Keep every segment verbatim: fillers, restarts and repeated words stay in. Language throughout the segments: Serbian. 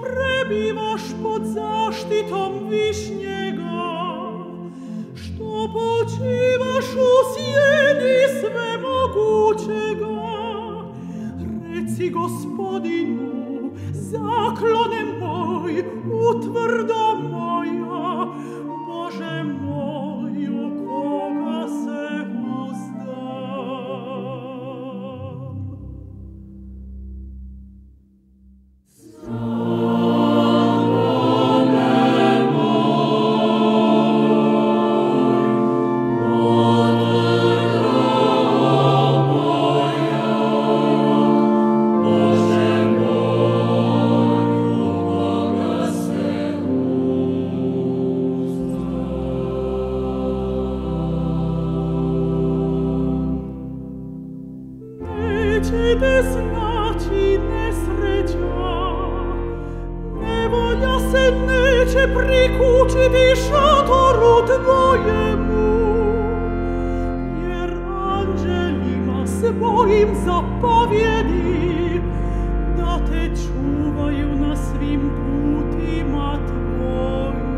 prebiwasz pod zaszczytom wiśniega, što počivaš u sjeni svemogućega. Reci Gospodinu, zaklone moj, utvrdo moja, Bože moj, u koga se uzdam. Nećete znači nesreća, nevolja se neće prikućiti šatoru tvojemu, jer anđelima svojim zapovjedi da te čuvaju na svim putima tvojim.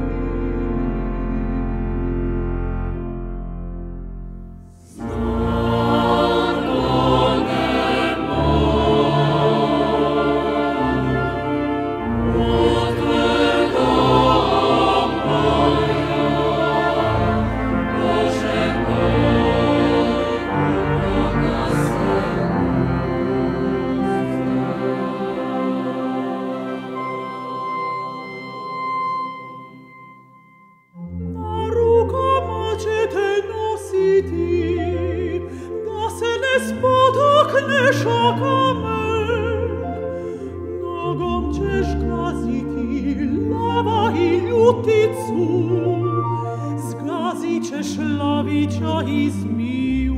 Da se ne spotakneš o kamen, nogom ćeš gaziti lava i ljuticu, zgazit ćeš lavića i zmiju.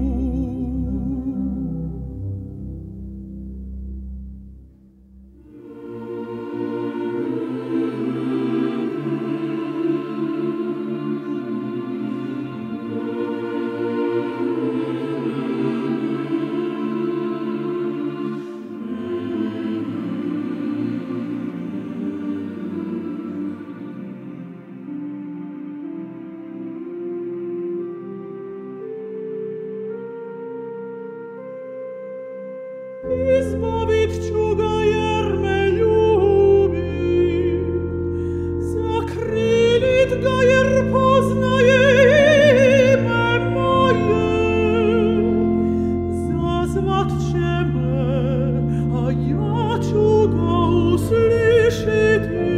Izbavit ću ga jer me ljubi, zakrilit ga jer poznaje ime moje. Zazvat će me, a ja ću ga uslišiti.